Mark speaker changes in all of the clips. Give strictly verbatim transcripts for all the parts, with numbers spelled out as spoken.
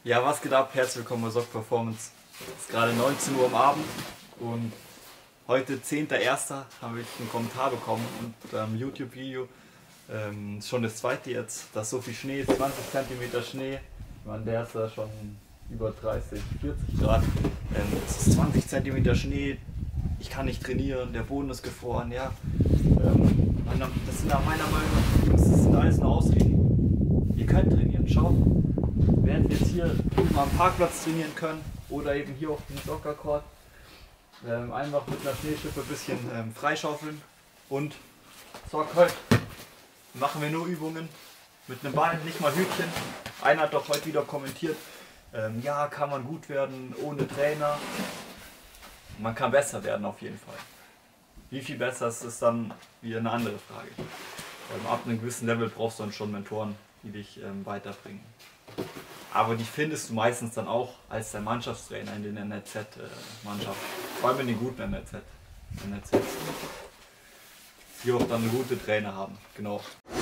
Speaker 1: Ja, was geht ab? Herzlich willkommen bei Sock Performance. Es ist gerade neunzehn Uhr am Abend und heute zehnter erster haben wir einen Kommentar bekommen unter einem YouTube-Video. Ähm, schon das zweite jetzt, dass so viel Schnee ist, zwanzig Zentimeter Schnee. Ich meine, der ist ja schon über dreißig, vierzig Grad. Ähm, es ist zwanzig Zentimeter Schnee, ich kann nicht trainieren, der Boden ist gefroren. Ja. Ähm, das sind nach meiner Meinung nach, das sind alles nur Ausreden. Ihr könnt trainieren, schaut. Während wir jetzt hier mal am Parkplatz trainieren können oder eben hier auf dem Soccer-Court, ähm, einfach mit einer Schneeschippe ein bisschen ähm, freischaufeln und Zock heute machen wir nur Übungen mit einem Ball, nicht mal Hütchen. Einer hat doch heute wieder kommentiert, ähm, ja, kann man gut werden ohne Trainer. Man kann besser werden auf jeden Fall. Wie viel besser ist es dann, wieder eine andere Frage. Ähm, ab einem gewissen Level brauchst du dann schon Mentoren, die dich ähm, weiterbringen. Aber die findest du meistens dann auch als der Mannschaftstrainer in den N L Z-Mannschaften. Vor allem in den guten N L Z. N L Z. Die auch dann eine gute Trainer haben. Genau.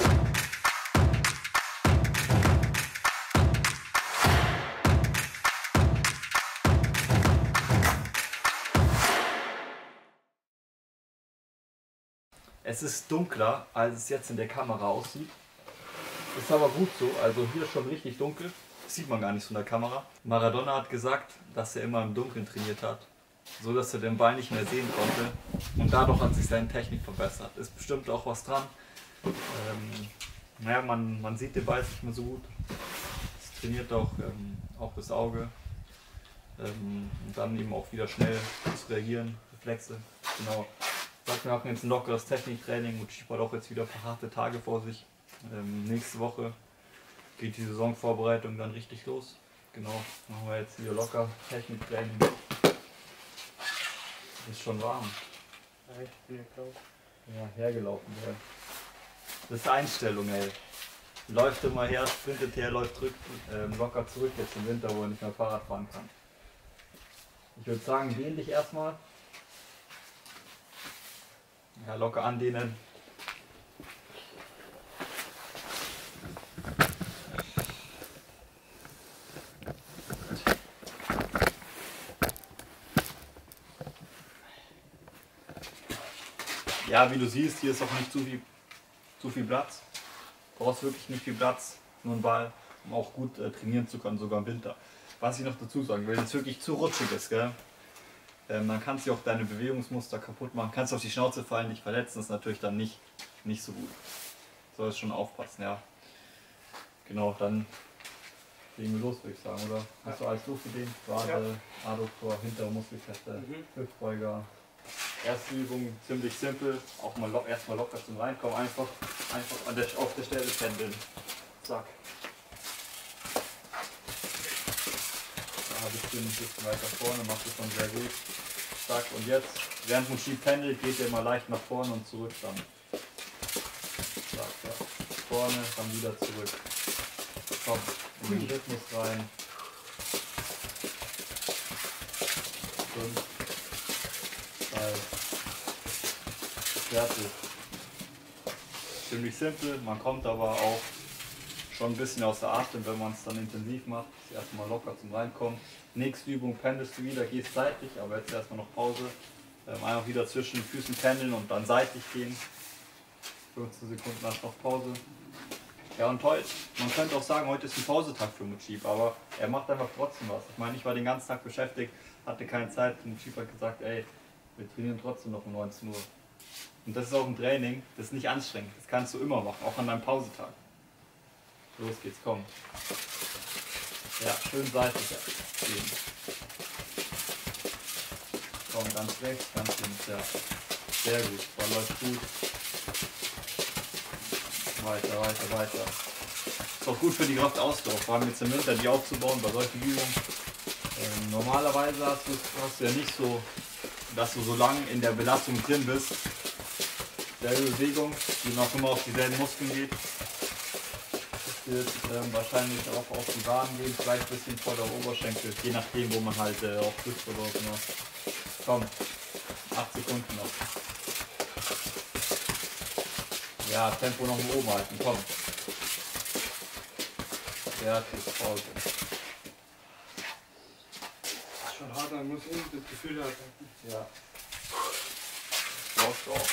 Speaker 1: Es ist dunkler, als es jetzt in der Kamera aussieht. Ist aber gut so, also hier ist schon richtig dunkel. Das sieht man gar nicht so in der Kamera. Maradona hat gesagt, dass er immer im Dunkeln trainiert hat, so dass er den Ball nicht mehr sehen konnte. Und dadurch hat sich seine Technik verbessert. Ist bestimmt auch was dran. Ähm, naja, man, man sieht den Ball nicht mehr so gut. Es trainiert auch, ähm, auch das Auge. Ähm, und dann eben auch wieder schnell zu reagieren, Reflexe. Genau. Wir hatten jetzt ein lockeres Techniktraining und Schieb hat auch jetzt wieder ein paar harte Tage vor sich. Ähm, nächste Woche geht die Saisonvorbereitung dann richtig los. Genau, machen wir jetzt hier locker Techniktraining. Ist schon warm. Ja, hergelaufen. Ja. Das ist Einstellung, ey. Läuft immer her, sprintet her, läuft zurück, ähm, locker zurück jetzt im Winter, wo er nicht mehr Fahrrad fahren kann. Ich würde sagen, dehn dich erstmal. Ja, locker andehnen. Ja, wie du siehst, hier ist auch nicht zu viel, zu viel Platz. Du brauchst wirklich nicht viel Platz, nur einen Ball, um auch gut äh, trainieren zu können, sogar im Winter. Was ich noch dazu sagen will, wenn es wirklich zu rutschig ist, gell? Ähm, dann kannst du auch deine Bewegungsmuster kaputt machen, kannst auf die Schnauze fallen, dich verletzen, das ist natürlich dann nicht, nicht so gut. Solltest schon aufpassen, ja. Genau, dann legen wir los, würde ich sagen, oder? Hast du alles durchgedehnt? Wade, Adduktor, hintere Muskelkette, mhm. Hüftbeuger. Erste Übung ziemlich simpel, auch mal lo erstmal locker zum Reinkommen, einfach, einfach an der, auf der Stelle pendeln. Zack. Da habe ich den ein bisschen weiter vorne, macht es schon sehr gut. Zack, und jetzt, während man Ski pendelt, geht ihr mal leicht nach vorne und zurück dann. Zack, ja. Vorne, dann wieder zurück. Komm, in den Rhythmus rein. Fünf. Fertig. Ziemlich simpel, man kommt aber auch schon ein bisschen aus der Atem, wenn man es dann intensiv macht. Das erstmal locker zum Reinkommen. Nächste Übung pendelst du wieder, gehst seitlich, aber jetzt erstmal noch Pause. Ähm, einfach wieder zwischen den Füßen pendeln und dann seitlich gehen. fünfzehn Sekunden hast noch Pause. Ja, und heute, man könnte auch sagen, heute ist ein Pausetag für Mutschib, aber er macht einfach trotzdem was. Ich meine, ich war den ganzen Tag beschäftigt, hatte keine Zeit und Mutschib hat gesagt, ey, wir trainieren trotzdem noch um neunzehn Uhr. Und das ist auch ein Training, das ist nicht anstrengend, das kannst du immer machen, auch an deinem Pausetag. Los geht's, komm. Ja, schön seitlich gehen. Komm, ganz rechts, ganz links, ja. Sehr gut, das läuft gut. Weiter, weiter, weiter. Ist auch gut für die Kraftausdauer, vor allem jetzt im Winter die aufzubauen bei solchen Übungen. Ähm, normalerweise hast du, hast du ja nicht so, dass du so lange in der Belastung drin bist. Selbe Bewegung, die noch immer auf dieselben Muskeln geht. Das wird ähm, wahrscheinlich auch auf die Waden gehen, vielleicht ein bisschen vor der Oberschenkel, je nachdem wo man halt äh, auch Hüfte oder so macht. Komm, acht Sekunden noch. Ja, Tempo noch oben halten, komm. Fertig, Pause.
Speaker 2: schon hart, man muss irgendwie das Gefühl haben.
Speaker 1: Ja. Brauchst du auch.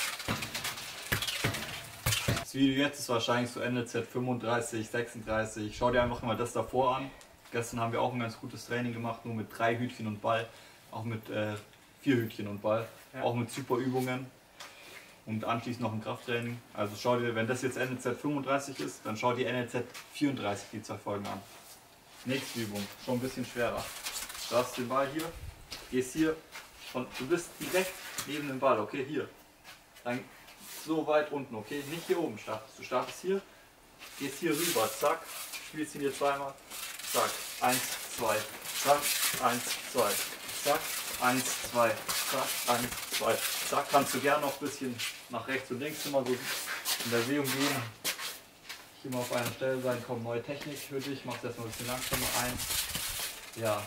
Speaker 1: Das Video jetzt ist wahrscheinlich so N L Z fünfunddreißig, sechsunddreißig. Schau dir einfach mal das davor an. Gestern haben wir auch ein ganz gutes Training gemacht, nur mit drei Hütchen und Ball. Auch mit äh, vier Hütchen und Ball. Ja. Auch mit super Übungen. Und anschließend noch ein Krafttraining. Also schau dir, wenn das jetzt N L Z fünfunddreißig ist, dann schau dir N L Z vierunddreißig die zwei Folgen an. Nächste Übung, schon ein bisschen schwerer. Du hast den Ball hier, gehst hier und du bist direkt neben dem Ball, okay, hier. Dann so weit unten, okay, nicht hier oben startest. Du startest hier, gehst hier rüber, zack, spielst ihn dir zweimal, zack, eins, zwei, zack, eins, zwei, zack, eins, zwei, zack, eins, zwei, zack. Kannst du gerne noch ein bisschen nach rechts und links immer so in der Bewegung gehen. Hier mal auf einer Stelle sein, kommt neue Technik für dich, machst erstmal ein bisschen langsamer, eins, ja,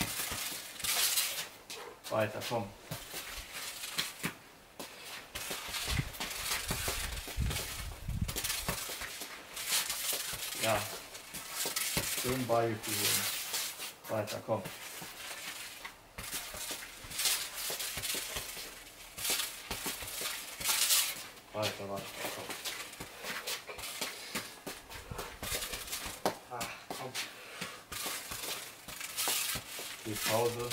Speaker 1: weiter, komm. Ja, schön Ballgefühl. Weiter, komm. Weiter, weiter, komm.
Speaker 2: Ah, komm.
Speaker 1: Die Pause.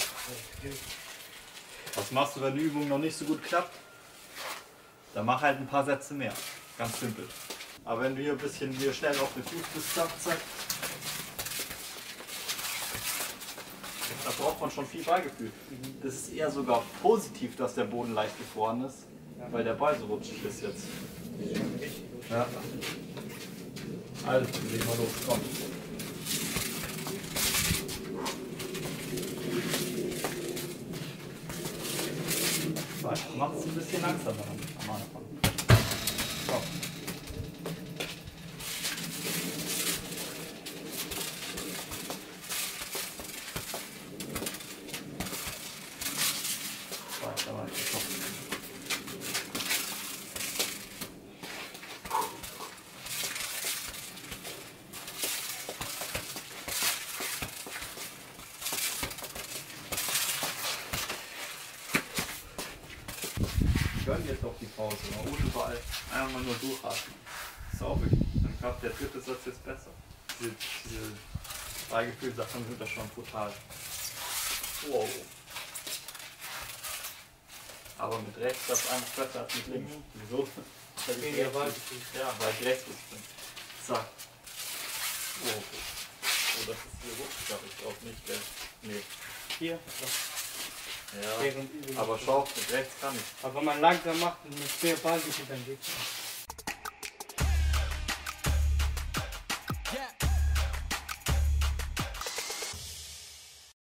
Speaker 1: Was machst du, wenn die Übung noch nicht so gut klappt? Dann mach halt ein paar Sätze mehr. Ganz simpel. Aber wenn du hier ein bisschen hier schnell auf den Fuß bist, zack, zack, da braucht man schon viel Ballgefühl. Das ist eher sogar positiv, dass der Boden leicht gefroren ist, weil der Ball so rutschig ist jetzt. Ja. Also, leg mal los, komm. Mach es ein bisschen langsamer am Anfang. Komm. Weiter, weiter, komm. Gönn jetzt doch die Pause, mal ohne Ball, einfach mal nur durchatmen. Sauber. Dann klappt der dritte Satz jetzt besser. Diese, diese Ballgefühl-Sachen sind da schon brutal. Wow. Aber mit rechts das ist einfach besser als mit links. Wieso? Weil ich rechts bin. Ja, weil ich rechts bin. Zack. Oh, oh, das ist hier rutschig, ich glaube nicht, gell? Nee.
Speaker 2: Hier?
Speaker 1: Ja, aber schau, mit rechts kann ich.
Speaker 2: Aber wenn man langsam macht und mit mehr Ball geht, dann geht's.